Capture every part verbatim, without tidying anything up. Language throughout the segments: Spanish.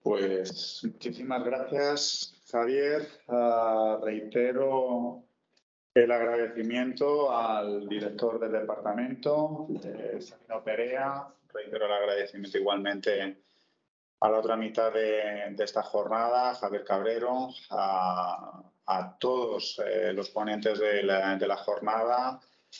Pues muchísimas gracias, Javier. Uh, reitero el agradecimiento al director del departamento, eh, Sabino Perea. Reitero el agradecimiento igualmente a la otra mitad de, de esta jornada, Javier Cabrero, a, a todos eh, los ponentes de la, de la jornada,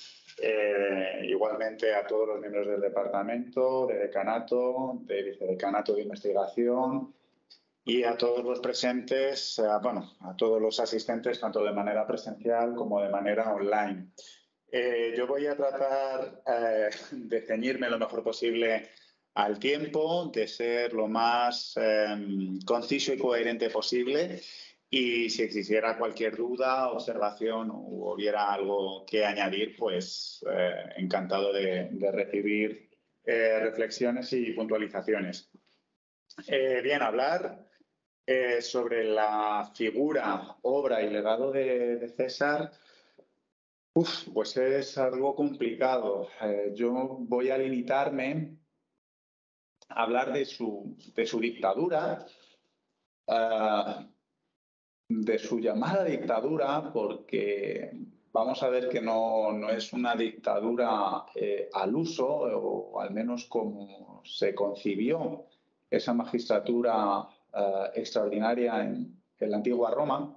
eh, igualmente a todos los miembros del departamento, de decanato, de vicedecanato de investigación y a todos los presentes, a, bueno, a todos los asistentes, tanto de manera presencial como de manera online. Eh, yo voy a tratar eh, de ceñirme lo mejor posible al tiempo, de ser lo más eh, conciso y coherente posible. Y si existiera cualquier duda, observación o hubiera algo que añadir, pues eh, encantado de, de recibir eh, reflexiones y puntualizaciones. Eh, bien, hablar eh, sobre la figura, obra y legado de, de César. Uf, pues es algo complicado. Eh, yo voy a limitarme a hablar de su, de su dictadura, uh, de su llamada dictadura, porque vamos a ver que no, no es una dictadura eh, al uso, o al menos como se concibió esa magistratura uh, extraordinaria en, en la antigua Roma.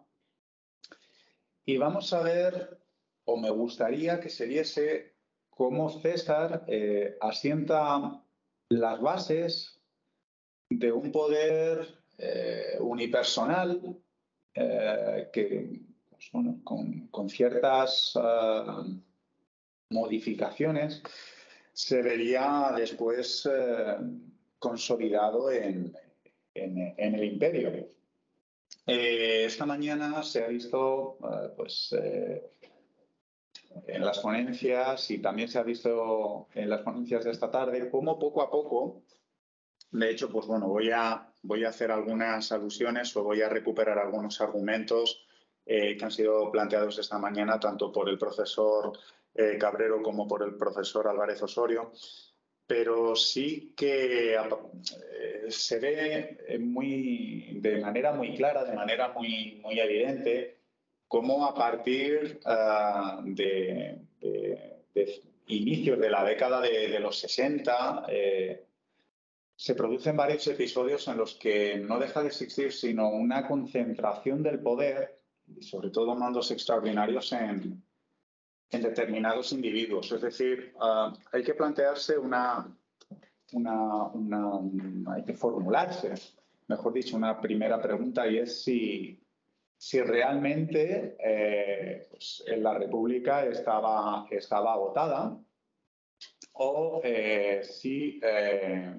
Y vamos a ver, o me gustaría que se viese cómo César eh, asienta las bases de un poder eh, unipersonal eh, que, pues, bueno, con, con ciertas uh, modificaciones se vería después eh, consolidado en, en, en el imperio. Eh, esta mañana se ha visto uh, pues, eh, en las ponencias y también se ha visto en las ponencias de esta tarde cómo poco a poco, de hecho, pues bueno, voy a, voy a hacer algunas alusiones o voy a recuperar algunos argumentos eh, que han sido planteados esta mañana tanto por el profesor eh, Cabrero como por el profesor Álvarez Osorio. Pero sí que eh, se ve muy, de manera muy clara, de manera muy, muy evidente, cómo a partir uh, de, de, de inicios de la década de, de los sesenta eh, se producen varios episodios en los que no deja de existir sino una concentración del poder, y sobre todo mandos extraordinarios en, en determinados individuos. Es decir, uh, hay que plantearse una, una, una, una, hay que formularse, mejor dicho, una primera pregunta, y es si, si realmente eh, pues, en la República estaba, estaba agotada o eh, si eh,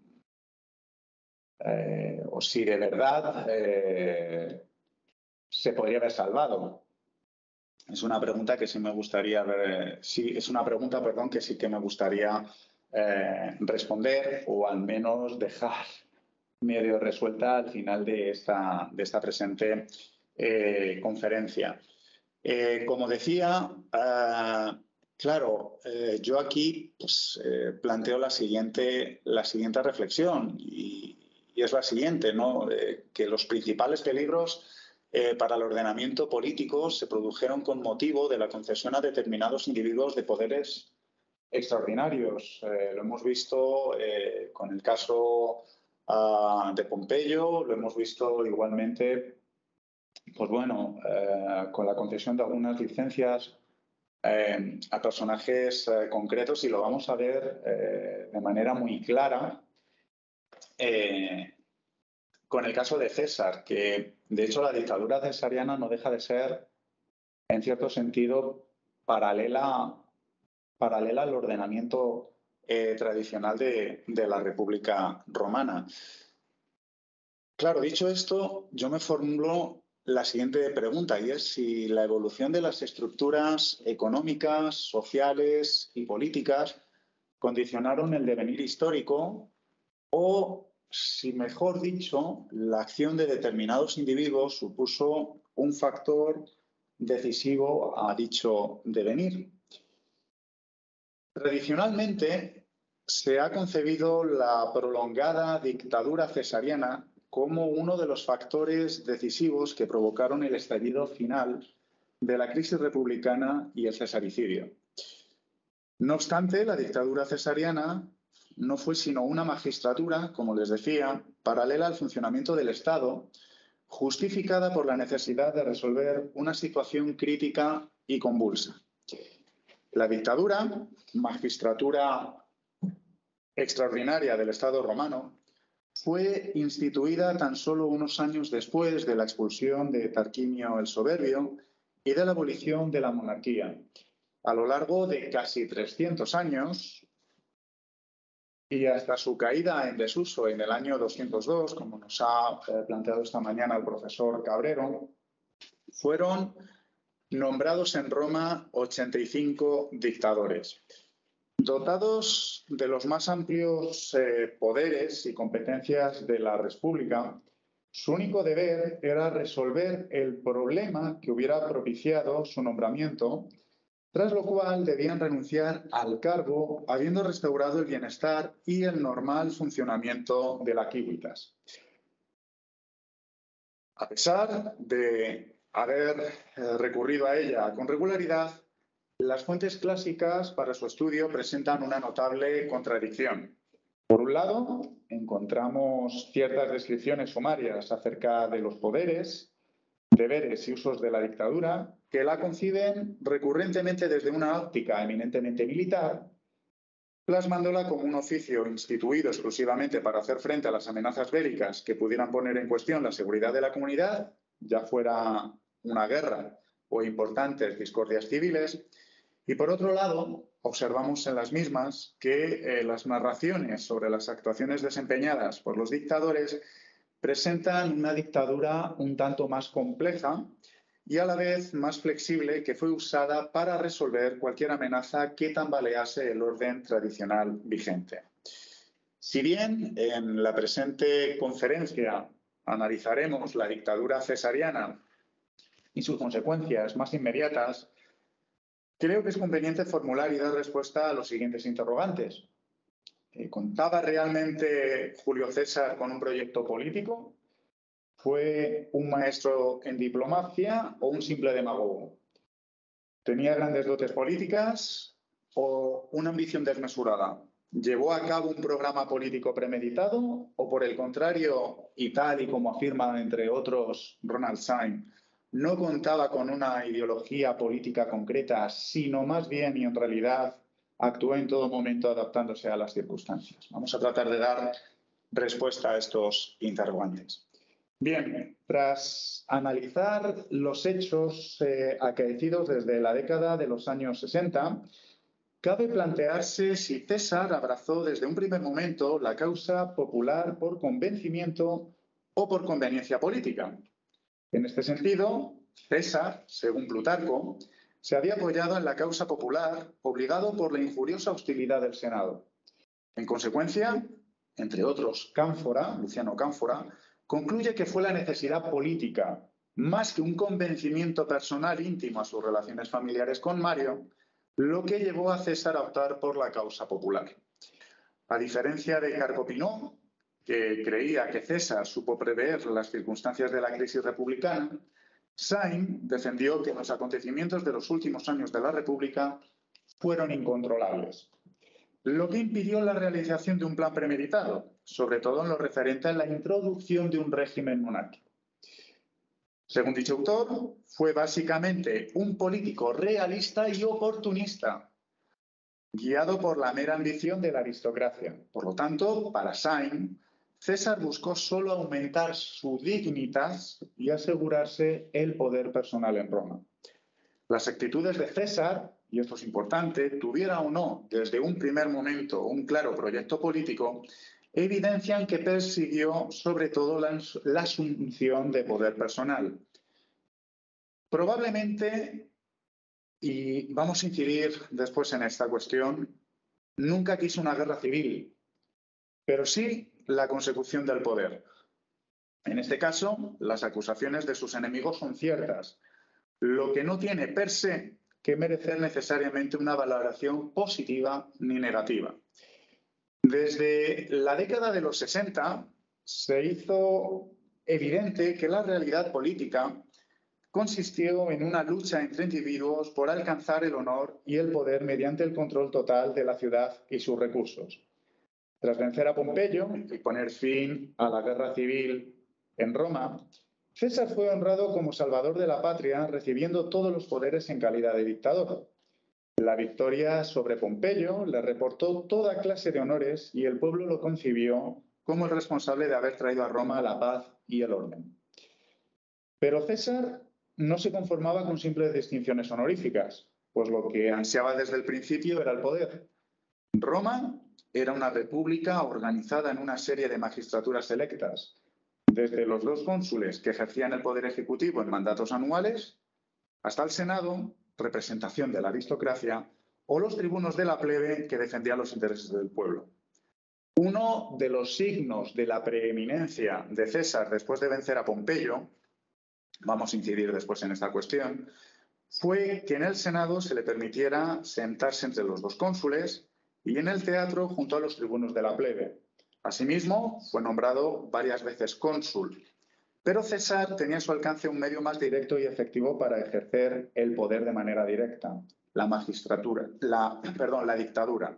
eh, o si de verdad eh, se podría haber salvado. Es una pregunta que sí me gustaría ver, sí, es una pregunta, perdón, que sí que me gustaría eh, responder o al menos dejar medio resuelta al final de esta, de esta presente eh, conferencia. Eh, como decía, uh, claro, eh, yo aquí pues, eh, planteo la siguiente, la siguiente reflexión y, y es la siguiente, ¿no? Eh, que los principales peligros eh, para el ordenamiento político se produjeron con motivo de la concesión a determinados individuos de poderes extraordinarios. Eh, lo hemos visto eh, con el caso uh, de Pompeyo, lo hemos visto igualmente, pues bueno, eh, con la concesión de algunas licencias eh, a personajes eh, concretos, y lo vamos a ver eh, de manera muy clara eh, con el caso de César, que de hecho la dictadura cesariana no deja de ser, en cierto sentido, paralela, paralela al ordenamiento eh, tradicional de, de la República Romana. Claro, dicho esto, yo me formulo la siguiente pregunta, y es si la evolución de las estructuras económicas, sociales y políticas condicionaron el devenir histórico o, si mejor dicho, la acción de determinados individuos supuso un factor decisivo a dicho devenir. Tradicionalmente se ha concebido la prolongada dictadura cesariana como uno de los factores decisivos que provocaron el estallido final de la crisis republicana y el cesaricidio. No obstante, la dictadura cesariana no fue sino una magistratura, como les decía, paralela al funcionamiento del Estado, justificada por la necesidad de resolver una situación crítica y convulsa. La dictadura, magistratura extraordinaria del Estado romano, fue instituida tan solo unos años después de la expulsión de Tarquinio el Soberbio y de la abolición de la monarquía. A lo largo de casi trescientos años y hasta su caída en desuso en el año doscientos dos, como nos ha planteado esta mañana el profesor Cabrero, fueron nombrados en Roma ochenta y cinco dictadores. Dotados de los más amplios eh, poderes y competencias de la República, su único deber era resolver el problema que hubiera propiciado su nombramiento, tras lo cual debían renunciar al cargo habiendo restaurado el bienestar y el normal funcionamiento de la Civitas. A pesar de haber eh, recurrido a ella con regularidad, las fuentes clásicas para su estudio presentan una notable contradicción. Por un lado, encontramos ciertas descripciones sumarias acerca de los poderes, deberes y usos de la dictadura que la conciben recurrentemente desde una óptica eminentemente militar, plasmándola como un oficio instituido exclusivamente para hacer frente a las amenazas bélicas que pudieran poner en cuestión la seguridad de la comunidad, ya fuera una guerra o importantes discordias civiles. Y por otro lado, observamos en las mismas que eh, las narraciones sobre las actuaciones desempeñadas por los dictadores presentan una dictadura un tanto más compleja y a la vez más flexible que fue usada para resolver cualquier amenaza que tambalease el orden tradicional vigente. Si bien en la presente conferencia analizaremos la dictadura cesariana y sus consecuencias más inmediatas, creo que es conveniente formular y dar respuesta a los siguientes interrogantes. ¿Contaba realmente Julio César con un proyecto político? ¿Fue un maestro en diplomacia o un simple demagogo? ¿Tenía grandes dotes políticas o una ambición desmesurada? ¿Llevó a cabo un programa político premeditado o, por el contrario, y tal y como afirma, entre otros, Ronald Syme, no contaba con una ideología política concreta, sino más bien y en realidad actuó en todo momento adaptándose a las circunstancias? Vamos a tratar de dar respuesta a estos interrogantes. Bien, tras analizar los hechos eh, acaecidos desde la década de los años sesenta, cabe plantearse si César abrazó desde un primer momento la causa popular por convencimiento o por conveniencia política. En este sentido, César, según Plutarco, se había apoyado en la causa popular, obligado por la injuriosa hostilidad del Senado. En consecuencia, entre otros, Cánfora, Luciano Cánfora, concluye que fue la necesidad política, más que un convencimiento personal íntimo a sus relaciones familiares con Mario, lo que llevó a César a optar por la causa popular. A diferencia de Carcopinó, que creía que César supo prever las circunstancias de la crisis republicana, Syme defendió que los acontecimientos de los últimos años de la República fueron incontrolables, lo que impidió la realización de un plan premeditado, sobre todo en lo referente a la introducción de un régimen monárquico. Según dicho autor, fue básicamente un político realista y oportunista, guiado por la mera ambición de la aristocracia. Por lo tanto, para Syme, César buscó solo aumentar su dignitas y asegurarse el poder personal en Roma. Las actitudes de César, y esto es importante, tuviera o no desde un primer momento un claro proyecto político, evidencian que persiguió sobre todo la, la asunción de poder personal. Probablemente, y vamos a incidir después en esta cuestión, nunca quiso una guerra civil, pero sí la consecución del poder. En este caso, las acusaciones de sus enemigos son ciertas, lo que no tiene per se que merecer necesariamente una valoración positiva ni negativa. Desde la década de los sesenta, se hizo evidente que la realidad política consistió en una lucha entre individuos por alcanzar el honor y el poder mediante el control total de la ciudad y sus recursos. Tras vencer a Pompeyo y poner fin a la guerra civil en Roma, César fue honrado como salvador de la patria, recibiendo todos los poderes en calidad de dictador. La victoria sobre Pompeyo le reportó toda clase de honores y el pueblo lo concibió como el responsable de haber traído a Roma la paz y el orden. Pero César no se conformaba con simples distinciones honoríficas, pues lo que ansiaba desde el principio era el poder. Roma era una república organizada en una serie de magistraturas electas, desde los dos cónsules que ejercían el poder ejecutivo en mandatos anuales, hasta el Senado, representación de la aristocracia, o los tribunos de la plebe que defendían los intereses del pueblo. Uno de los signos de la preeminencia de César después de vencer a Pompeyo, vamos a incidir después en esta cuestión, fue que en el Senado se le permitiera sentarse entre los dos cónsules y en el teatro junto a los tribunos de la plebe. Asimismo, fue nombrado varias veces cónsul, pero César tenía a su alcance un medio más directo y efectivo para ejercer el poder de manera directa, la magistratura, la, perdón, la dictadura.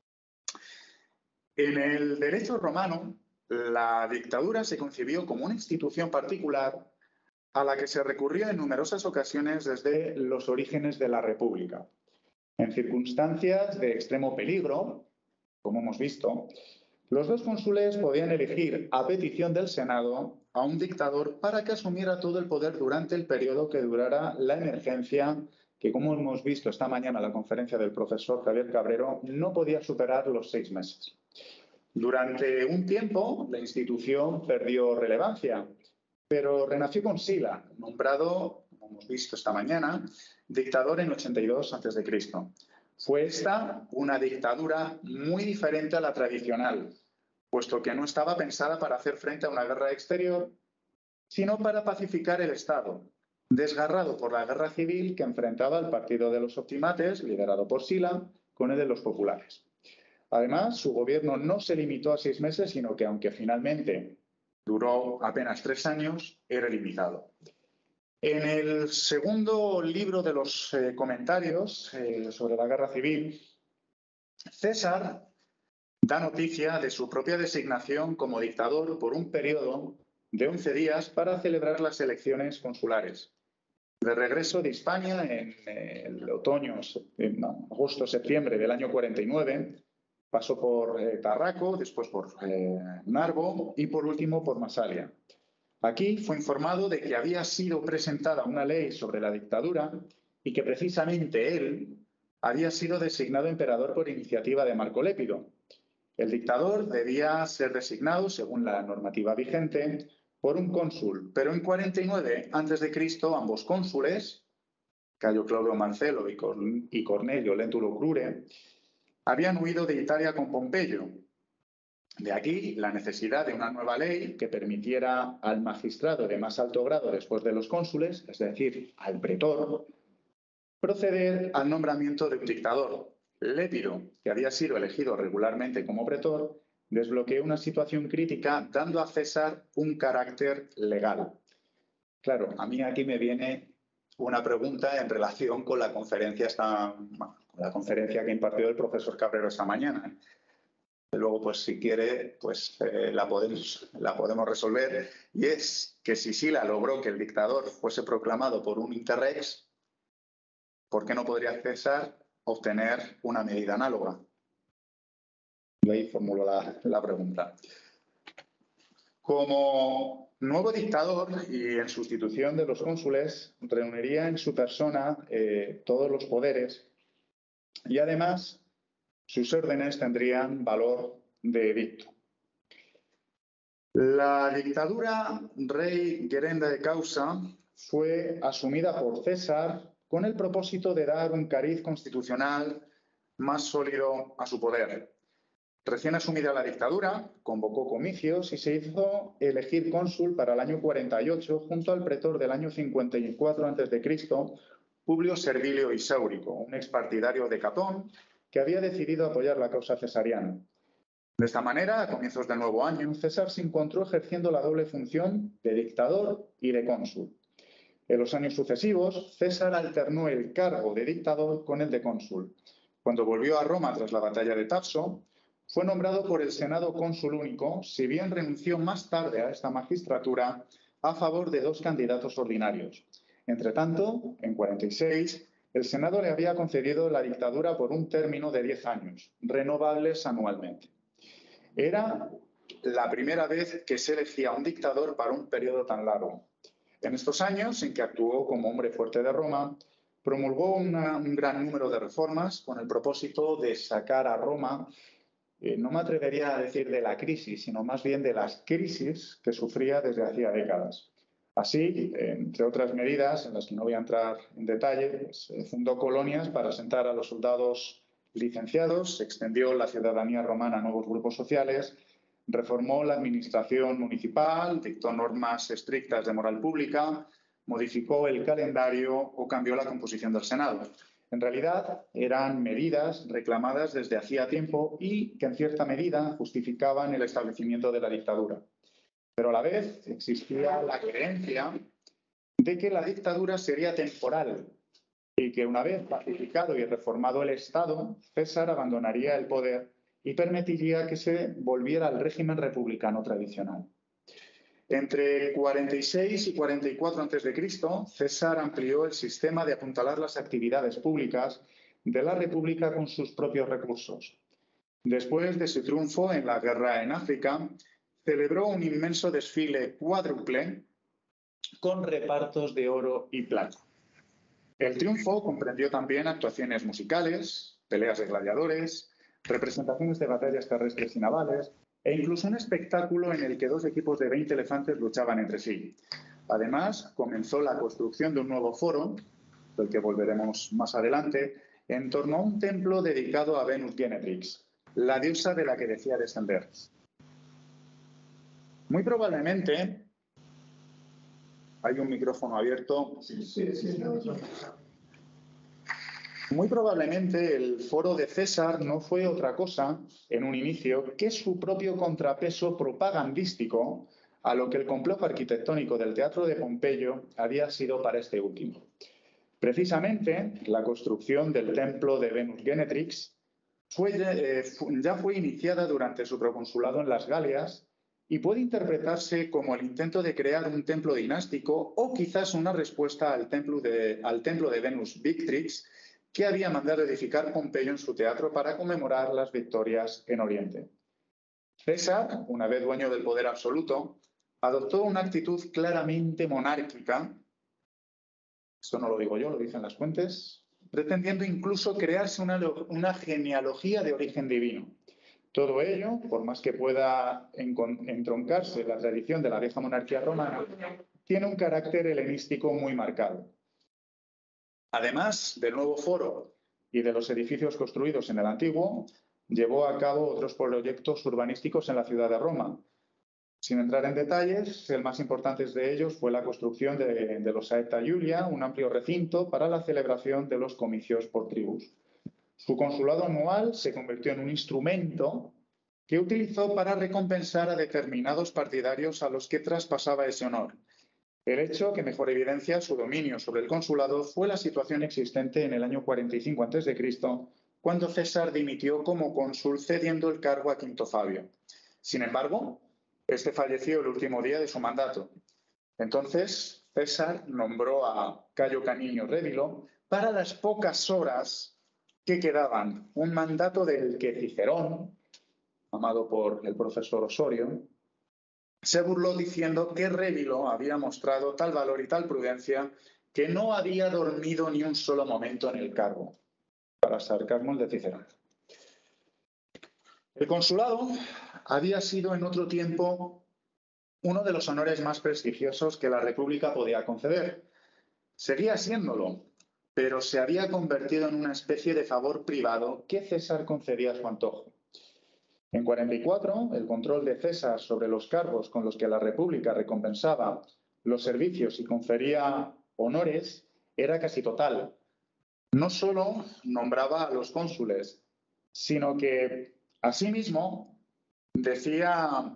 En el derecho romano, la dictadura se concibió como una institución particular a la que se recurrió en numerosas ocasiones desde los orígenes de la República. En circunstancias de extremo peligro, como hemos visto, los dos cónsules podían elegir, a petición del Senado, a un dictador para que asumiera todo el poder durante el periodo que durara la emergencia, que, como hemos visto esta mañana en la conferencia del profesor Javier Cabrero, no podía superar los seis meses. Durante un tiempo, la institución perdió relevancia, pero renació con Sila, nombrado, como hemos visto esta mañana, dictador en ochenta y dos antes de Cristo. Fue esta una dictadura muy diferente a la tradicional, puesto que no estaba pensada para hacer frente a una guerra exterior, sino para pacificar el Estado, desgarrado por la guerra civil que enfrentaba al partido de los optimates, liderado por Sila, con el de los populares. Además, su gobierno no se limitó a seis meses, sino que, aunque finalmente duró apenas tres años, era limitado. En el segundo libro de los eh, comentarios eh, sobre la guerra civil, César da noticia de su propia designación como dictador por un periodo de once días para celebrar las elecciones consulares. De regreso de Hispania en eh, el otoño, en agosto-septiembre del año cuarenta y nueve, pasó por eh, Tarraco, después por eh, Narbo y por último por Massalia. Aquí fue informado de que había sido presentada una ley sobre la dictadura y que precisamente él había sido designado emperador por iniciativa de Marco Lépido. El dictador debía ser designado, según la normativa vigente, por un cónsul, pero en cuarenta y nueve antes de Cristo ambos cónsules, Cayo Claudio Marcelo y Cornelio Lentulo Crure, habían huido de Italia con Pompeyo. De aquí la necesidad de una nueva ley que permitiera al magistrado de más alto grado después de los cónsules, es decir, al pretor, proceder al nombramiento de un dictador. Lépido, que había sido elegido regularmente como pretor, desbloqueó una situación crítica dando a César un carácter legal. Claro, a mí aquí me viene una pregunta en relación con la conferencia, esta, con la conferencia que impartió el profesor Cabrero esta mañana. Luego, pues si quiere, pues eh, la, podemos, la podemos resolver. Y es que si Sila logró que el dictador fuese proclamado por un interrex, ¿por qué no podría César obtener una medida análoga? Yo ahí formulo la, la pregunta. Como nuevo dictador y en sustitución de los cónsules, reuniría en su persona eh, todos los poderes y además sus órdenes tendrían valor de edicto. La dictadura rey Gerenda de Causa fue asumida por César con el propósito de dar un cariz constitucional más sólido a su poder. Recién asumida la dictadura, convocó comicios y se hizo elegir cónsul para el año cuarenta y ocho junto al pretor del año cincuenta y cuatro antes de Cristo, Publio Servilio Isaurico, un expartidario de Catón que había decidido apoyar la causa cesariana. De esta manera, a comienzos del nuevo año, César se encontró ejerciendo la doble función de dictador y de cónsul. En los años sucesivos, César alternó el cargo de dictador con el de cónsul. Cuando volvió a Roma tras la batalla de Tapso, fue nombrado por el Senado cónsul único, si bien renunció más tarde a esta magistratura a favor de dos candidatos ordinarios. Entre tanto, en cuarenta y seis, el Senado le había concedido la dictadura por un término de diez años, renovables anualmente. Era la primera vez que se elegía un dictador para un periodo tan largo. En estos años en que actuó como hombre fuerte de Roma, promulgó una, un gran número de reformas con el propósito de sacar a Roma, eh, no me atrevería a decir de la crisis, sino más bien de las crisis que sufría desde hacía décadas. Así, entre otras medidas, en las que no voy a entrar en detalle, pues, eh, fundó colonias para asentar a los soldados licenciados, extendió la ciudadanía romana a nuevos grupos sociales, reformó la administración municipal, dictó normas estrictas de moral pública, modificó el calendario o cambió la composición del Senado. En realidad, eran medidas reclamadas desde hacía tiempo y que, en cierta medida, justificaban el establecimiento de la dictadura. Pero a la vez existía la creencia de que la dictadura sería temporal y que, una vez pacificado y reformado el Estado, César abandonaría el poder y permitiría que se volviera al régimen republicano tradicional. Entre cuarenta y seis y cuarenta y cuatro antes de Cristo, César amplió el sistema de apuntalar las actividades públicas de la República con sus propios recursos. Después de su triunfo en la guerra en África, celebró un inmenso desfile cuádruple con repartos de oro y plata. El triunfo comprendió también actuaciones musicales, peleas de gladiadores, representaciones de batallas terrestres y navales e incluso un espectáculo en el que dos equipos de veinte elefantes luchaban entre sí. Además, comenzó la construcción de un nuevo foro, del que volveremos más adelante, en torno a un templo dedicado a Venus Genetrix, la diosa de la que decía descender. Muy probablemente, hay un micrófono abierto. Sí, sí, sí. Muy probablemente el foro de César no fue otra cosa, en un inicio, que su propio contrapeso propagandístico a lo que el complejo arquitectónico del Teatro de Pompeyo había sido para este último. Precisamente, la construcción del templo de Venus Genetrix fue, eh, ya fue iniciada durante su proconsulado en las Galias y puede interpretarse como el intento de crear un templo dinástico o quizás una respuesta al templo de, al templo de Venus Victrix que había mandado edificar Pompeyo en su teatro para conmemorar las victorias en Oriente. César, una vez dueño del poder absoluto, adoptó una actitud claramente monárquica, esto no lo digo yo, lo dicen las fuentes, pretendiendo incluso crearse una, una genealogía de origen divino. Todo ello, por más que pueda entroncarse la tradición de la vieja monarquía romana, tiene un carácter helenístico muy marcado. Además del nuevo foro y de los edificios construidos en el antiguo, llevó a cabo otros proyectos urbanísticos en la ciudad de Roma. Sin entrar en detalles, el más importante de ellos fue la construcción de, de los Aeta Iulia, un amplio recinto para la celebración de los comicios por tribus. Su consulado anual se convirtió en un instrumento que utilizó para recompensar a determinados partidarios a los que traspasaba ese honor. El hecho que mejor evidencia su dominio sobre el consulado fue la situación existente en el año cuarenta y cinco antes de Cristo, cuando César dimitió como cónsul cediendo el cargo a Quinto Fabio. Sin embargo, este falleció el último día de su mandato. Entonces, César nombró a Cayo Caninio Révilo para las pocas horas que quedaban, un mandato del que Cicerón, amado por el profesor Osorio, se burló diciendo que Révilo había mostrado tal valor y tal prudencia que no había dormido ni un solo momento en el cargo, para sarcasmos de Cicerón. El consulado había sido en otro tiempo uno de los honores más prestigiosos que la República podía conceder. Seguía siéndolo, pero se había convertido en una especie de favor privado que César concedía a su antojo. En cuarenta y cuatro, el control de César sobre los cargos con los que la República recompensaba los servicios y confería honores era casi total. No solo nombraba a los cónsules, sino que, asimismo, decía,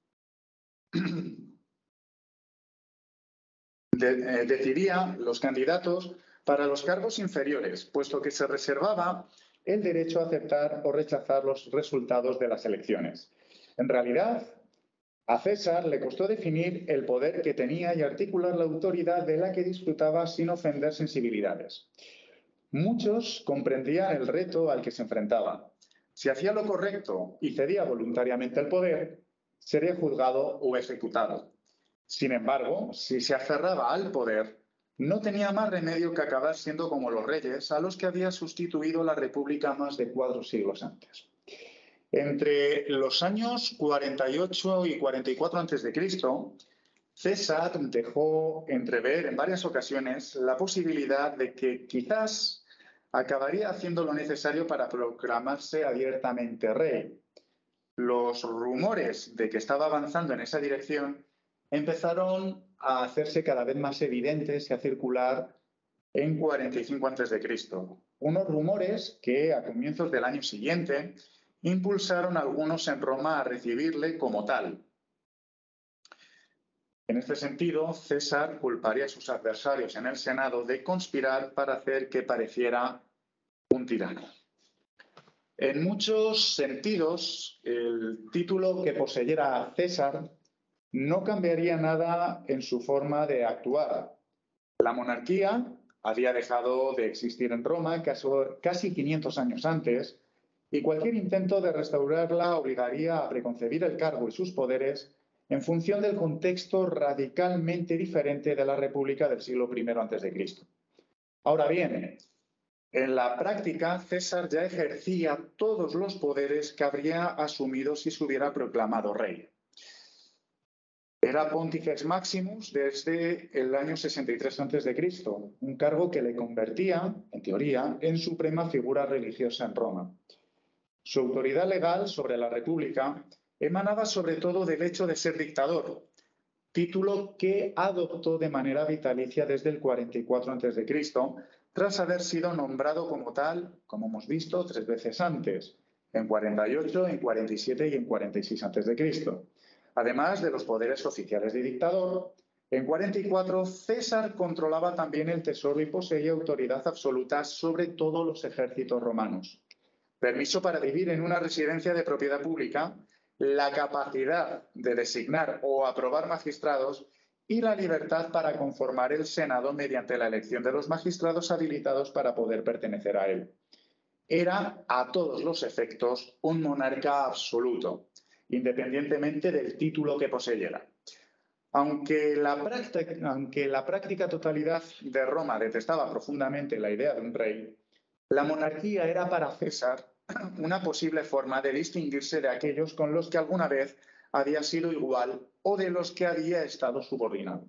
de, eh, decidía los candidatos para los cargos inferiores, puesto que se reservaba el derecho a aceptar o rechazar los resultados de las elecciones. En realidad, a César le costó definir el poder que tenía y articular la autoridad de la que disfrutaba sin ofender sensibilidades. Muchos comprendían el reto al que se enfrentaba. Si hacía lo correcto y cedía voluntariamente el poder, sería juzgado o ejecutado. Sin embargo, si se aferraba al poder, no tenía más remedio que acabar siendo como los reyes a los que había sustituido la República más de cuatro siglos antes. Entre los años cuarenta y ocho y cuarenta y cuatro antes de Cristo, César dejó entrever en varias ocasiones la posibilidad de que quizás acabaría haciendo lo necesario para proclamarse abiertamente rey. Los rumores de que estaba avanzando en esa dirección empezaron a hacerse cada vez más evidentes y a circular en cuarenta y cinco antes de Cristo. Unos rumores que a comienzos del año siguiente impulsaron a algunos en Roma a recibirle como tal. En este sentido, César culparía a sus adversarios en el Senado de conspirar para hacer que pareciera un tirano. En muchos sentidos, el título que poseyera César no cambiaría nada en su forma de actuar. La monarquía había dejado de existir en Roma casi quinientos años antes, y cualquier intento de restaurarla obligaría a preconcebir el cargo y sus poderes en función del contexto radicalmente diferente de la República del siglo primero antes de Cristo. Ahora bien, en la práctica, César ya ejercía todos los poderes que habría asumido si se hubiera proclamado rey. Era Pontifex Maximus desde el año sesenta y tres antes de Cristo, un cargo que le convertía, en teoría, en suprema figura religiosa en Roma. Su autoridad legal sobre la República emanaba sobre todo del hecho de ser dictador, título que adoptó de manera vitalicia desde el cuarenta y cuatro antes de Cristo, tras haber sido nombrado como tal, como hemos visto, tres veces antes, en cuarenta y ocho, en cuarenta y siete y en cuarenta y seis antes de Cristo. Además de los poderes oficiales de dictador, en cuarenta y cuatro César controlaba también el tesoro y poseía autoridad absoluta sobre todos los ejércitos romanos. Permiso para vivir en una residencia de propiedad pública, la capacidad de designar o aprobar magistrados y la libertad para conformar el Senado mediante la elección de los magistrados habilitados para poder pertenecer a él. Era, a todos los efectos, un monarca absoluto, independientemente del título que poseyera. Aunque la, práctica, aunque la práctica totalidad de Roma detestaba profundamente la idea de un rey, la monarquía era para César una posible forma de distinguirse de aquellos con los que alguna vez había sido igual o de los que había estado subordinado.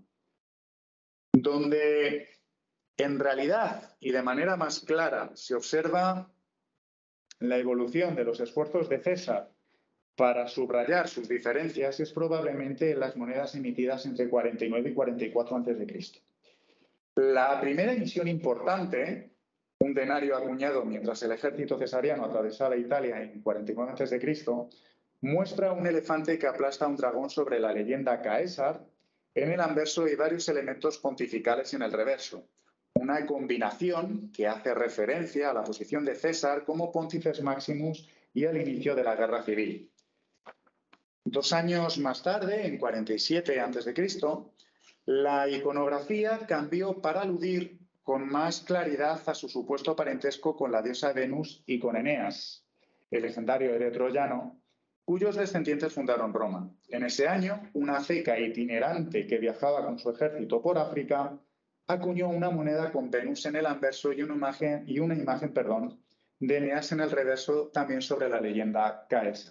Donde en realidad y de manera más clara se observa la evolución de los esfuerzos de César para subrayar sus diferencias es probablemente en las monedas emitidas entre cuarenta y nueve y cuarenta y cuatro antes de Cristo. La primera emisión importante, un denario acuñado mientras el ejército cesariano atravesaba Italia en cuarenta y nueve antes de Cristo, muestra un elefante que aplasta a un dragón sobre la leyenda Caesar en el anverso y varios elementos pontificales en el reverso. Una combinación que hace referencia a la posición de César como Pontifex Maximus y al inicio de la Guerra Civil. Dos años más tarde, en cuarenta y siete antes de Cristo, la iconografía cambió para aludir con más claridad a su supuesto parentesco con la diosa Venus y con Eneas, el legendario héroe troyano, cuyos descendientes fundaron Roma. En ese año, una ceca itinerante que viajaba con su ejército por África acuñó una moneda con Venus en el anverso y una imagen, y una imagen perdón, de Eneas en el reverso, también sobre la leyenda Caesar.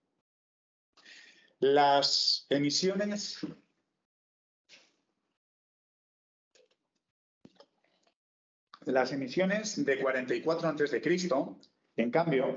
Las emisiones... Las emisiones de cuarenta y cuatro antes de Cristo, en cambio,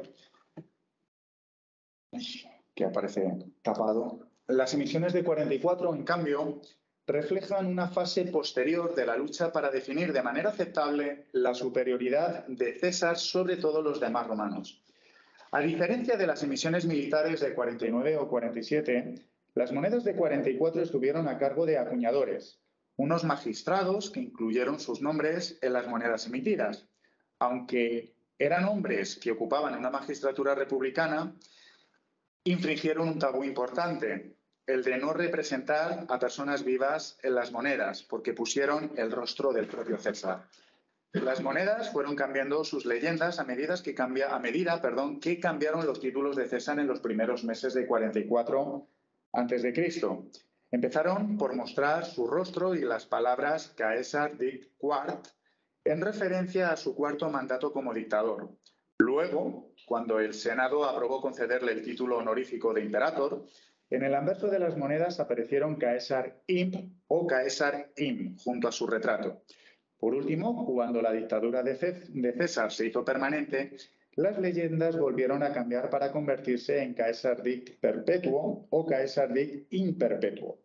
que aparece tapado, las emisiones de cuarenta y cuatro, en cambio, reflejan una fase posterior de la lucha para definir de manera aceptable la superioridad de César sobre todos los demás romanos. A diferencia de las emisiones militares de cuarenta y nueve o cuarenta y siete, las monedas de cuarenta y cuatro estuvieron a cargo de acuñadores, unos magistrados que incluyeron sus nombres en las monedas emitidas. Aunque eran hombres que ocupaban una magistratura republicana, infringieron un tabú importante, el de no representar a personas vivas en las monedas, porque pusieron el rostro del propio César. Las monedas fueron cambiando sus leyendas a medida que, cambia, a medida, perdón, que cambiaron los títulos de César en los primeros meses de cuarenta y cuatro antes de Cristo. Empezaron por mostrar su rostro y las palabras Caesar dic quart, en referencia a su cuarto mandato como dictador. Luego, cuando el Senado aprobó concederle el título honorífico de imperator, en el anverso de las monedas aparecieron Caesar imp o Caesar im junto a su retrato. Por último, cuando la dictadura de César se hizo permanente, las leyendas volvieron a cambiar para convertirse en Caesar dic perpetuo o Caesar dic in perpetuo.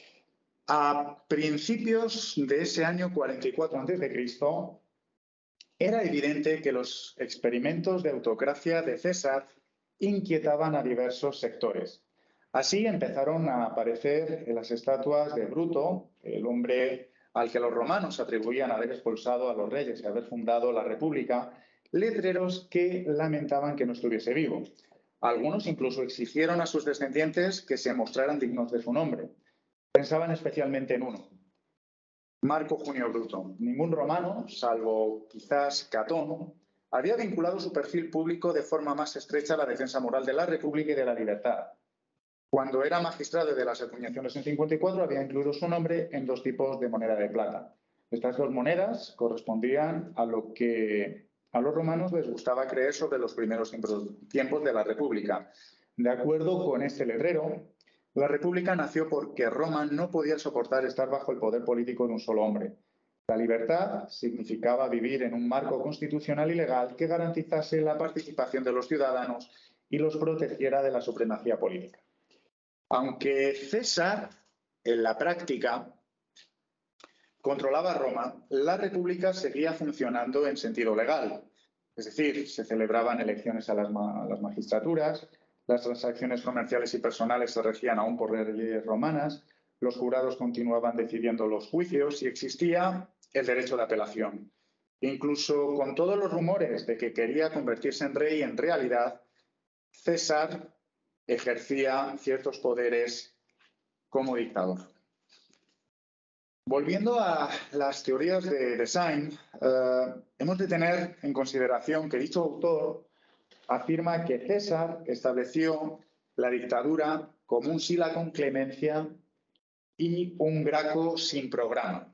A principios de ese año cuarenta y cuatro antes de Cristo, era evidente que los experimentos de autocracia de César inquietaban a diversos sectores. Así empezaron a aparecer en las estatuas de Bruto, el hombre al que los romanos atribuían haber expulsado a los reyes y haber fundado la República, letreros que lamentaban que no estuviese vivo. Algunos incluso exigieron a sus descendientes que se mostraran dignos de su nombre. Pensaban especialmente en uno, Marco Junio Bruto. Ningún romano, salvo quizás Catón, había vinculado su perfil público de forma más estrecha a la defensa moral de la República y de la libertad. Cuando era magistrado de las acuñaciones en cincuenta y cuatro, había incluido su nombre en dos tipos de moneda de plata. Estas dos monedas correspondían a lo que a los romanos les gustaba creer sobre los primeros tiempos de la República. De acuerdo con este letrero, la República nació porque Roma no podía soportar estar bajo el poder político de un solo hombre. La libertad significaba vivir en un marco constitucional y legal que garantizase la participación de los ciudadanos y los protegiera de la supremacía política. Aunque César, en la práctica, controlaba Roma, la República seguía funcionando en sentido legal. Es decir, se celebraban elecciones a las, ma a las magistraturas, las transacciones comerciales y personales se regían aún por leyes romanas, los jurados continuaban decidiendo los juicios y existía el derecho de apelación. Incluso con todos los rumores de que quería convertirse en rey, en realidad, César ejercía ciertos poderes como dictador. Volviendo a las teorías de design, eh, hemos de tener en consideración que dicho autor afirma que César estableció la dictadura como un Sila con clemencia y un Graco sin programa.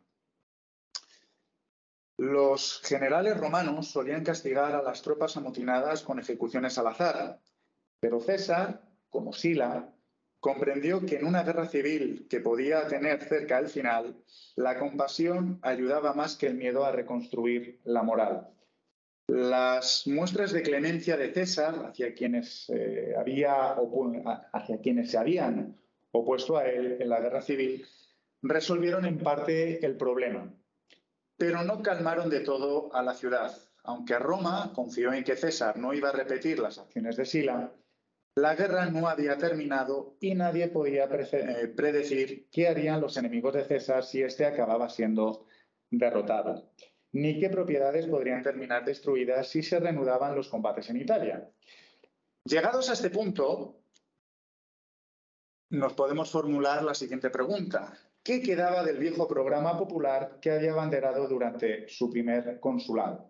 Los generales romanos solían castigar a las tropas amotinadas con ejecuciones al azar, pero César, como Sila, comprendió que en una guerra civil que podía tener cerca el final, la compasión ayudaba más que el miedo a reconstruir la moral. Las muestras de clemencia de César hacia quienes, eh, había hacia quienes se habían opuesto a él en la guerra civil resolvieron en parte el problema, pero no calmaron de todo a la ciudad. Aunque Roma confió en que César no iba a repetir las acciones de Sila, la guerra no había terminado y nadie podía predecir qué harían los enemigos de César si éste acababa siendo derrotado, ni qué propiedades podrían terminar destruidas si se reanudaban los combates en Italia. Llegados a este punto, nos podemos formular la siguiente pregunta. ¿Qué quedaba del viejo programa popular que había abanderado durante su primer consulado?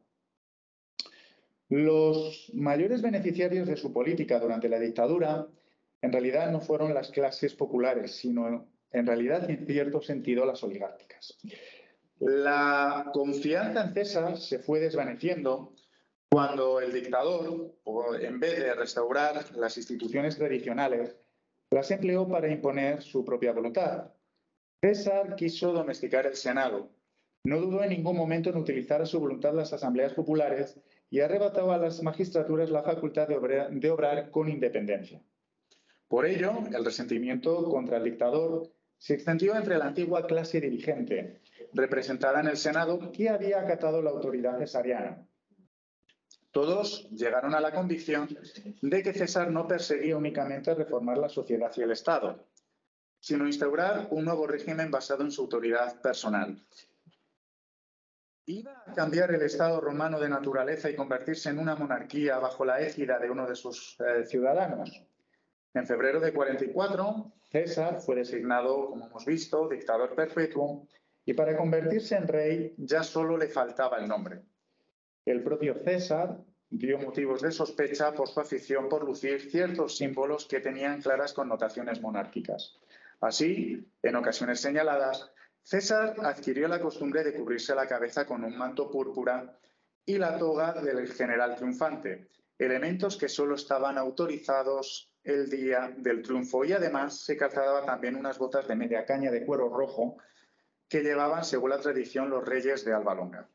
Los mayores beneficiarios de su política durante la dictadura en realidad no fueron las clases populares, sino en realidad en cierto sentido las oligárquicas. La confianza en César se fue desvaneciendo cuando el dictador, en vez de restaurar las instituciones tradicionales, las empleó para imponer su propia voluntad. César quiso domesticar el Senado. No dudó en ningún momento en utilizar a su voluntad las asambleas populares y arrebató a las magistraturas la facultad de obrar, de obrar con independencia. Por ello, el resentimiento contra el dictador se extendió entre la antigua clase dirigente, representada en el Senado, que había acatado la autoridad cesariana. Todos llegaron a la convicción de que César no perseguía únicamente reformar la sociedad y el Estado, sino instaurar un nuevo régimen basado en su autoridad personal. ¿Iba a cambiar el Estado romano de naturaleza y convertirse en una monarquía bajo la égida de uno de sus eh, ciudadanos? En febrero de cuarenta y cuatro, César fue designado, como hemos visto, dictador perpetuo, y para convertirse en rey ya solo le faltaba el nombre. El propio César dio motivos de sospecha por su afición por lucir ciertos símbolos que tenían claras connotaciones monárquicas. Así, en ocasiones señaladas, César adquirió la costumbre de cubrirse la cabeza con un manto púrpura y la toga del general triunfante, elementos que solo estaban autorizados el día del triunfo, y además se calzaba también unas botas de media caña de cuero rojo que llevaban, según la tradición, los reyes de Alba Longa.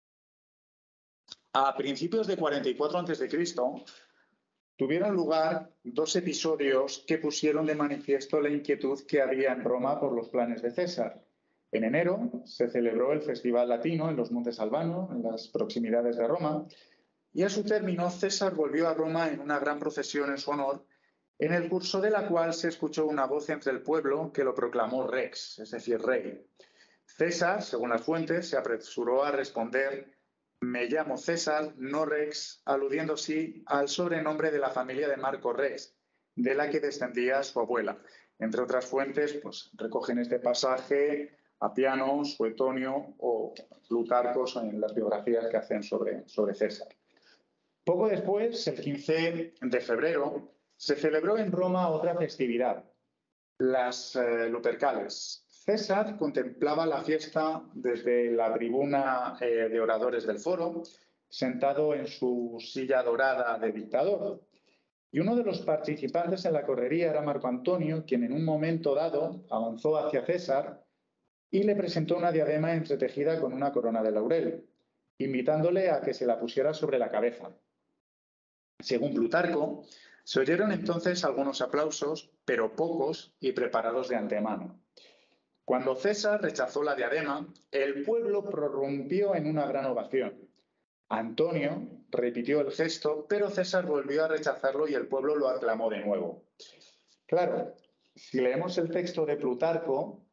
A principios de cuarenta y cuatro antes de Cristo tuvieron lugar dos episodios que pusieron de manifiesto la inquietud que había en Roma por los planes de César. En enero se celebró el Festival Latino en los Montes Albano, en las proximidades de Roma, y a su término César volvió a Roma en una gran procesión en su honor, en el curso de la cual se escuchó una voz entre el pueblo que lo proclamó rex, es decir, rey. César, según las fuentes, se apresuró a responder: «Me llamo César, no rex», aludiendo así al sobrenombre de la familia de Marco Rex, de la que descendía su abuela. Entre otras fuentes, pues, recogen este pasaje Apiano, Suetonio o Plutarco en las biografías que hacen sobre, sobre César. Poco después, el quince de febrero, se celebró en Roma otra festividad, las eh, Lupercales. César contemplaba la fiesta desde la tribuna eh, de oradores del foro, sentado en su silla dorada de dictador. Y uno de los participantes en la correría era Marco Antonio, quien en un momento dado avanzó hacia César y le presentó una diadema entretejida con una corona de laurel, invitándole a que se la pusiera sobre la cabeza. Según Plutarco, se oyeron entonces algunos aplausos, pero pocos y preparados de antemano. Cuando César rechazó la diadema, el pueblo prorrumpió en una gran ovación. Antonio repitió el gesto, pero César volvió a rechazarlo y el pueblo lo aclamó de nuevo. Claro, si leemos el texto de Plutarco,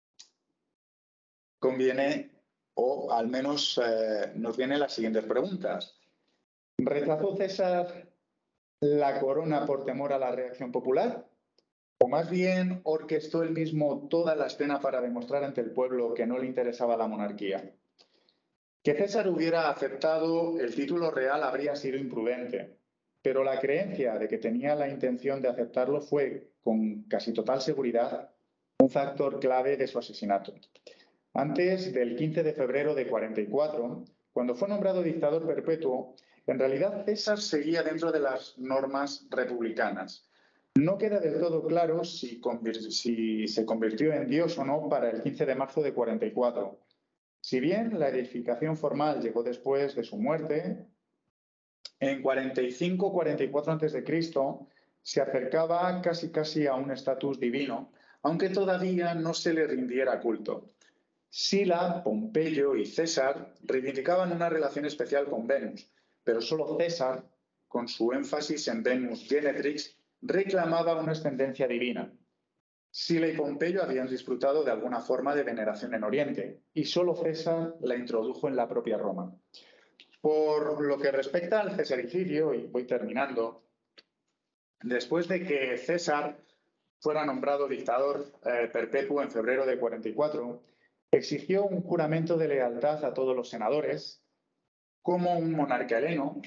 conviene, o al menos eh, nos vienen las siguientes preguntas. ¿Rechazó César la corona por temor a la reacción popular? ¿O más bien orquestó él mismo toda la escena para demostrar ante el pueblo que no le interesaba la monarquía? Que César hubiera aceptado el título real habría sido imprudente, pero la creencia de que tenía la intención de aceptarlo fue, con casi total seguridad, un factor clave de su asesinato. Antes del quince de febrero de cuarenta y cuatro, cuando fue nombrado dictador perpetuo, en realidad César seguía dentro de las normas republicanas. No queda del todo claro si, si se convirtió en dios o no para el quince de marzo de cuarenta y cuatro. Si bien la edificación formal llegó después de su muerte, en cuarenta y cinco cuarenta y cuatro antes de Cristo se acercaba casi casi a un estatus divino, aunque todavía no se le rindiera culto. Sila, Pompeyo y César reivindicaban una relación especial con Venus, pero solo César, con su énfasis en Venus Genetrix, reclamaba una ascendencia divina. Sila y Pompeyo habían disfrutado de alguna forma de veneración en Oriente, y solo César la introdujo en la propia Roma. Por lo que respecta al cesaricidio, y voy terminando, después de que César fuera nombrado dictador eh, perpetuo en febrero de cuarenta y cuatro, exigió un juramento de lealtad a todos los senadores, como un monarca heleno,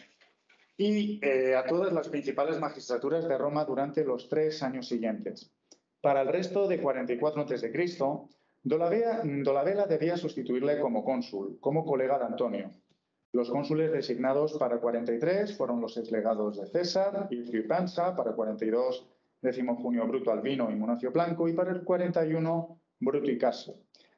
y eh, a todas las principales magistraturas de Roma durante los tres años siguientes. Para el resto de cuarenta y cuatro antes de Cristo, Dolabella debía sustituirle como cónsul, como colega de Antonio. Los cónsules designados para cuarenta y tres fueron los exlegados de César y Tripansa, para cuarenta y dos, Décimo Junio Bruto Albino y Munocio Blanco, y para el cuarenta y uno, Bruto y Caso.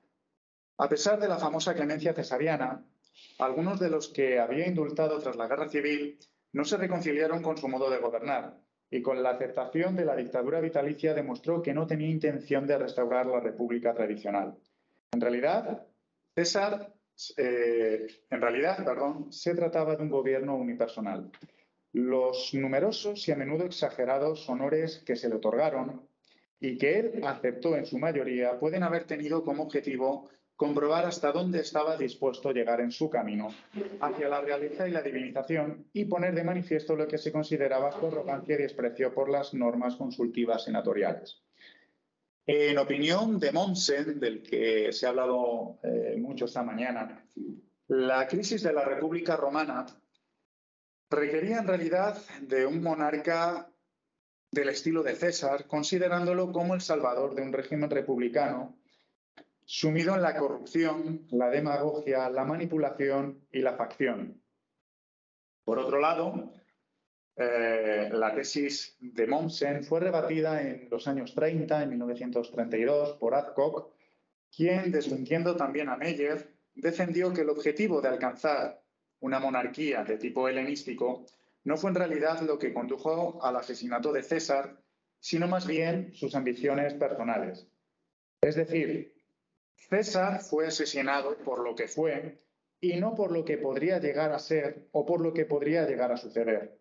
A pesar de la famosa clemencia cesariana, algunos de los que había indultado tras la guerra civil no se reconciliaron con su modo de gobernar, y con la aceptación de la dictadura vitalicia demostró que no tenía intención de restaurar la república tradicional. En realidad, César eh, en realidad, perdón, se trataba de un gobierno unipersonal. Los numerosos y a menudo exagerados honores que se le otorgaron y que él aceptó en su mayoría pueden haber tenido como objetivo comprobar hasta dónde estaba dispuesto a llegar en su camino hacia la realeza y la divinización y poner de manifiesto lo que se consideraba su arrogancia y desprecio por las normas consultivas senatoriales. En opinión de Mommsen, del que se ha hablado eh, mucho esta mañana, la crisis de la República Romana requería en realidad de un monarca del estilo de César, considerándolo como el salvador de un régimen republicano sumido en la corrupción, la demagogia, la manipulación y la facción. Por otro lado, eh, la tesis de Mommsen fue rebatida en los años treinta, en mil novecientos treinta y dos, por Adcock, quien, desmintiendo también a Meyer, defendió que el objetivo de alcanzar una monarquía de tipo helenístico no fue en realidad lo que condujo al asesinato de César, sino más bien sus ambiciones personales. Es decir, César fue asesinado por lo que fue y no por lo que podría llegar a ser o por lo que podría llegar a suceder.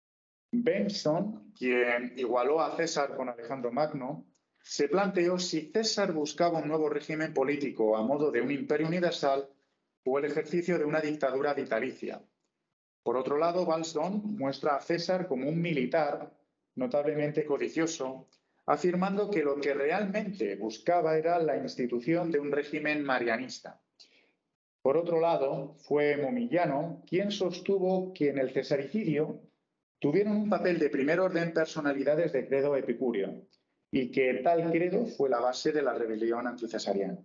Benson, quien igualó a César con Alejandro Magno, se planteó si César buscaba un nuevo régimen político a modo de un imperio universal o el ejercicio de una dictadura vitalicia. Por otro lado, Balsdon muestra a César como un militar notablemente codicioso, afirmando que lo que realmente buscaba era la institución de un régimen marianista. Por otro lado, fue Momillano quien sostuvo que en el cesaricidio tuvieron un papel de primer orden personalidades de credo epicúreo y que tal credo fue la base de la rebelión anticesariana.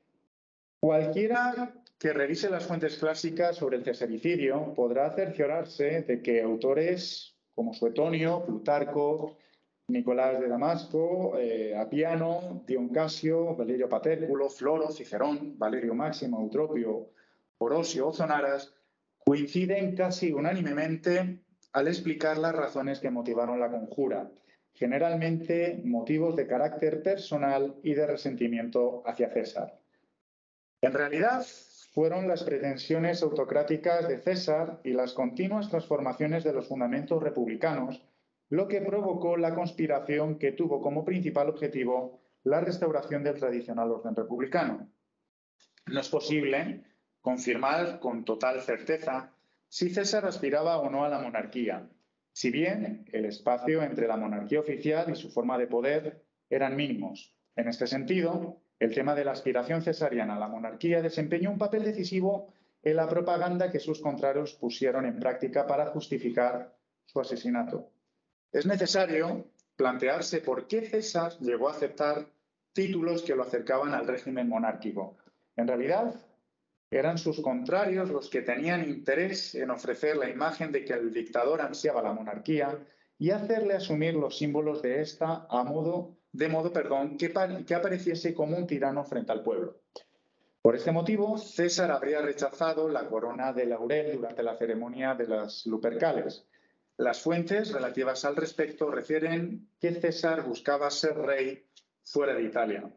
Cualquiera que revise las fuentes clásicas sobre el cesaricidio podrá cerciorarse de que autores como Suetonio, Plutarco, Nicolás de Damasco, eh, Apiano, Dion Casio, Valerio Patérculo, Floro, Cicerón, Valerio Máximo, Eutropio, Orosio o Zonaras coinciden casi unánimemente al explicar las razones que motivaron la conjura, generalmente motivos de carácter personal y de resentimiento hacia César. En realidad, fueron las pretensiones autocráticas de César y las continuas transformaciones de los fundamentos republicanos lo que provocó la conspiración que tuvo como principal objetivo la restauración del tradicional orden republicano. No es posible confirmar con total certeza si César aspiraba o no a la monarquía, si bien el espacio entre la monarquía oficial y su forma de poder eran mínimos. En este sentido, el tema de la aspiración cesariana a la monarquía desempeñó un papel decisivo en la propaganda que sus contrarios pusieron en práctica para justificar su asesinato. Es necesario plantearse por qué César llegó a aceptar títulos que lo acercaban al régimen monárquico. En realidad, eran sus contrarios los que tenían interés en ofrecer la imagen de que el dictador ansiaba la monarquía y hacerle asumir los símbolos de esta a modo, de modo perdón, que, que apareciese como un tirano frente al pueblo. Por este motivo, César habría rechazado la corona de laurel durante la ceremonia de las Lupercales. Las fuentes relativas al respecto refieren que César buscaba ser rey fuera de Italia.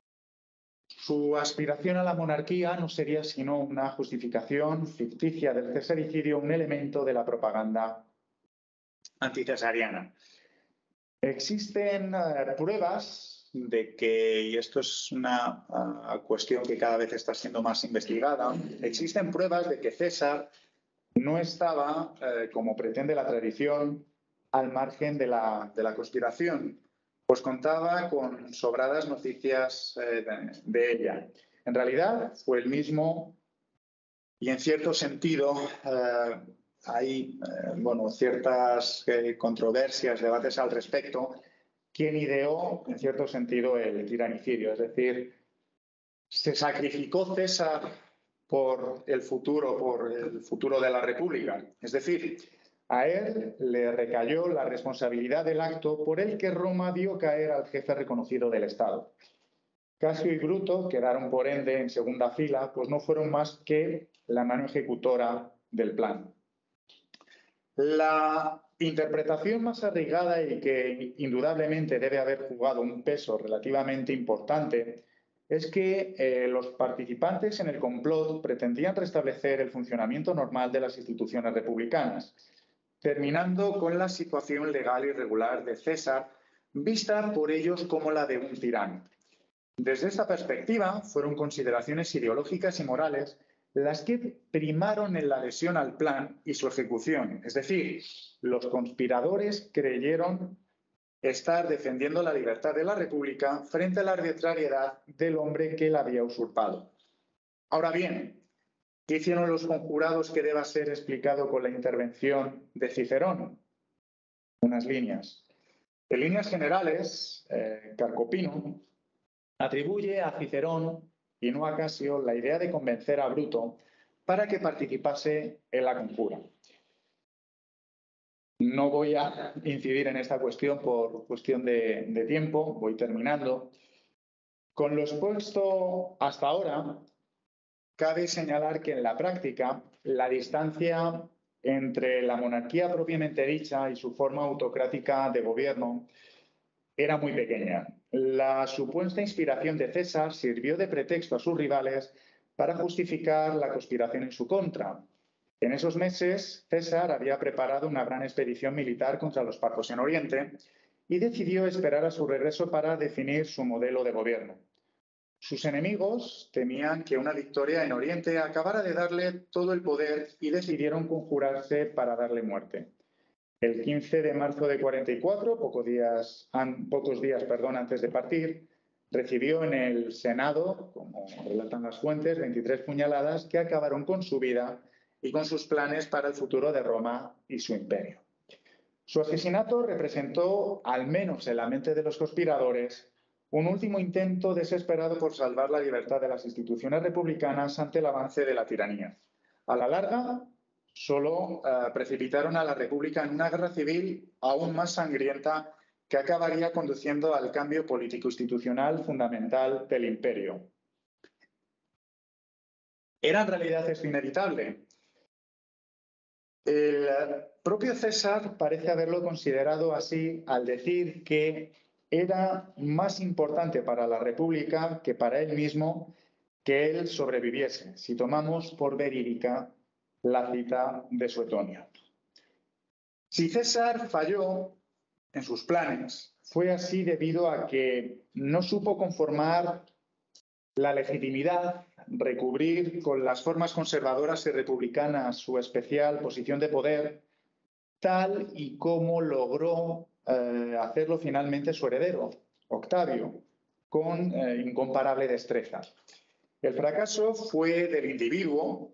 Su aspiración a la monarquía no sería sino una justificación ficticia del cesaricidio, un elemento de la propaganda anticesariana. Existen uh, pruebas de que, y esto es una uh, cuestión que cada vez está siendo más investigada, existen pruebas de que César no estaba, eh, como pretende la tradición, al margen de la, de la conspiración, pues contaba con sobradas noticias eh, de, de ella. En realidad fue el mismo y en cierto sentido eh, hay eh, bueno, ciertas eh, controversias, debates al respecto, quien ideó en cierto sentido el tiranicidio, es decir, se sacrificó César por el futuro, por el futuro de la República. Es decir, a él le recayó la responsabilidad del acto por el que Roma dio caer al jefe reconocido del Estado. Casio y Bruto quedaron por ende en segunda fila, pues no fueron más que la mano ejecutora del plan. La interpretación más arraigada y que indudablemente debe haber jugado un peso relativamente importante es que eh, los participantes en el complot pretendían restablecer el funcionamiento normal de las instituciones republicanas, terminando con la situación legal irregular de César, vista por ellos como la de un tirano. Desde esta perspectiva, fueron consideraciones ideológicas y morales las que primaron en la adhesión al plan y su ejecución. Es decir, los conspiradores creyeron estar defendiendo la libertad de la República frente a la arbitrariedad del hombre que la había usurpado. Ahora bien, ¿qué hicieron los conjurados que deba ser explicado con la intervención de Cicerón? Unas líneas. En líneas generales, eh, Carcopino atribuye a Cicerón y no a Casio la idea de convencer a Bruto para que participase en la conjura. No voy a incidir en esta cuestión por cuestión de, de tiempo, voy terminando. Con lo expuesto hasta ahora, cabe señalar que en la práctica la distancia entre la monarquía propiamente dicha y su forma autocrática de gobierno era muy pequeña. La supuesta inspiración de César sirvió de pretexto a sus rivales para justificar la conspiración en su contra. En esos meses, César había preparado una gran expedición militar contra los partos en Oriente y decidió esperar a su regreso para definir su modelo de gobierno. Sus enemigos temían que una victoria en Oriente acabara de darle todo el poder y decidieron conjurarse para darle muerte. El quince de marzo de cuarenta y cuatro, pocos días, an, pocos días perdón, antes de partir, recibió en el Senado, como relatan las fuentes, veintitrés puñaladas que acabaron con su vida y con sus planes para el futuro de Roma y su imperio. Su asesinato representó, al menos en la mente de los conspiradores, un último intento desesperado por salvar la libertad de las instituciones republicanas ante el avance de la tiranía. A la larga, solo uh, precipitaron a la República en una guerra civil aún más sangrienta que acabaría conduciendo al cambio político-institucional fundamental del imperio. ¿Era en realidad esto inevitable? El propio César parece haberlo considerado así al decir que era más importante para la República que para él mismo que él sobreviviese, si tomamos por verídica la cita de Suetonio. Si César falló en sus planes, fue así debido a que no supo conformar la legitimidad, recubrir con las formas conservadoras y republicanas su especial posición de poder, tal y como logró eh, hacerlo finalmente su heredero, Octavio, con eh, incomparable destreza. El fracaso fue del individuo,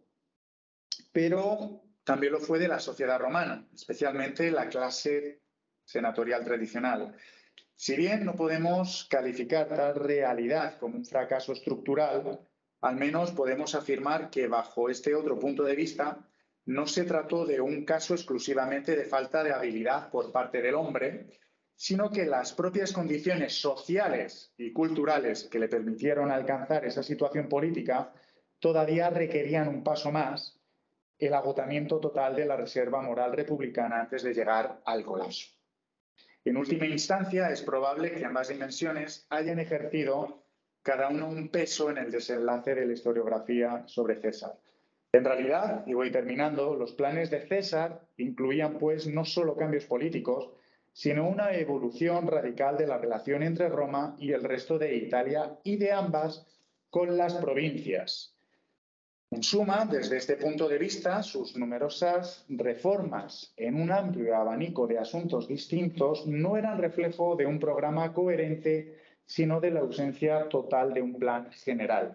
pero también lo fue de la sociedad romana, especialmente la clase senatorial tradicional. Si bien no podemos calificar tal realidad como un fracaso estructural, al menos podemos afirmar que bajo este otro punto de vista no se trató de un caso exclusivamente de falta de habilidad por parte del hombre, sino que las propias condiciones sociales y culturales que le permitieron alcanzar esa situación política todavía requerían un paso más, el agotamiento total de la reserva moral republicana antes de llegar al colapso. En última instancia, es probable que ambas dimensiones hayan ejercido cada uno un peso en el desenlace de la historiografía sobre César. En realidad, y voy terminando, los planes de César incluían pues no solo cambios políticos, sino una evolución radical de la relación entre Roma y el resto de Italia y de ambas con las provincias. En suma, desde este punto de vista, sus numerosas reformas en un amplio abanico de asuntos distintos no eran reflejo de un programa coherente, sino de la ausencia total de un plan general.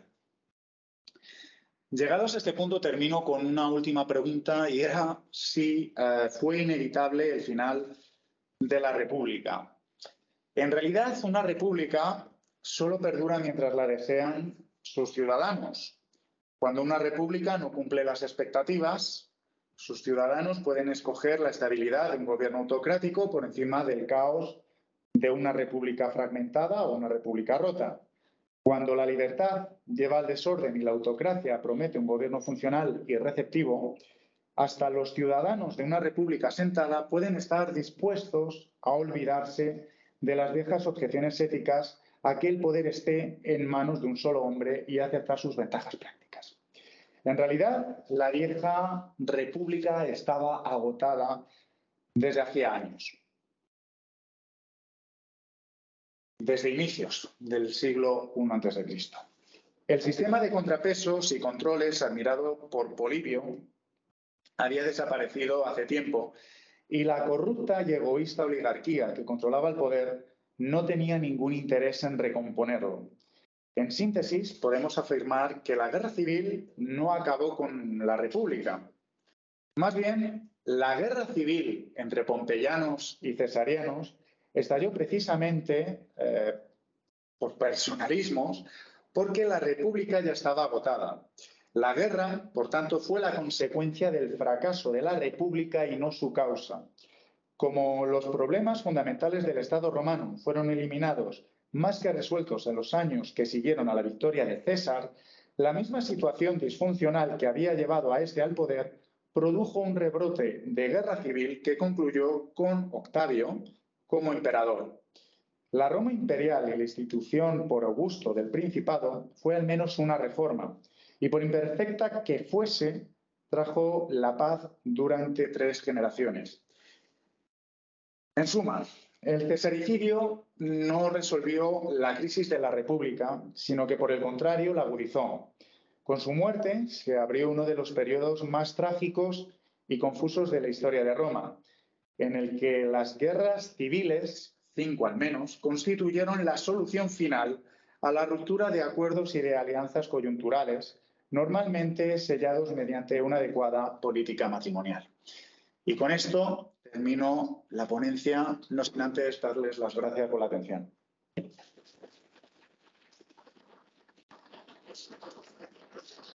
Llegados a este punto, termino con una última pregunta y era si eh, fue inevitable el final de la República. En realidad, una república solo perdura mientras la desean sus ciudadanos. Cuando una república no cumple las expectativas, sus ciudadanos pueden escoger la estabilidad de un gobierno autocrático por encima del caos de una república fragmentada o una república rota. Cuando la libertad lleva al desorden y la autocracia promete un gobierno funcional y receptivo, hasta los ciudadanos de una república asentada pueden estar dispuestos a olvidarse de las viejas objeciones éticas a que el poder esté en manos de un solo hombre y aceptar sus ventajas prácticas. En realidad, la vieja república estaba agotada desde hacía años, desde inicios del siglo primero antes de Cristo. El sistema de contrapesos y controles admirado por Polibio había desaparecido hace tiempo y la corrupta y egoísta oligarquía que controlaba el poder no tenía ningún interés en recomponerlo. En síntesis, podemos afirmar que la guerra civil no acabó con la República. Más bien, la guerra civil entre pompeyanos y cesarianos estalló precisamente eh, por personalismos, porque la República ya estaba agotada. La guerra, por tanto, fue la consecuencia del fracaso de la República y no su causa. Como los problemas fundamentales del Estado romano fueron eliminados más que resueltos en los años que siguieron a la victoria de César, la misma situación disfuncional que había llevado a este al poder produjo un rebrote de guerra civil que concluyó con Octavio como emperador. La Roma imperial y la institución por Augusto del Principado fue al menos una reforma, y por imperfecta que fuese, trajo la paz durante tres generaciones. En suma, el cesaricidio no resolvió la crisis de la República, sino que por el contrario la agudizó. Con su muerte se abrió uno de los periodos más trágicos y confusos de la historia de Roma, en el que las guerras civiles, cinco al menos, constituyeron la solución final a la ruptura de acuerdos y de alianzas coyunturales, normalmente sellados mediante una adecuada política matrimonial. Y con esto termino la ponencia, no sin antes darles las gracias por la atención.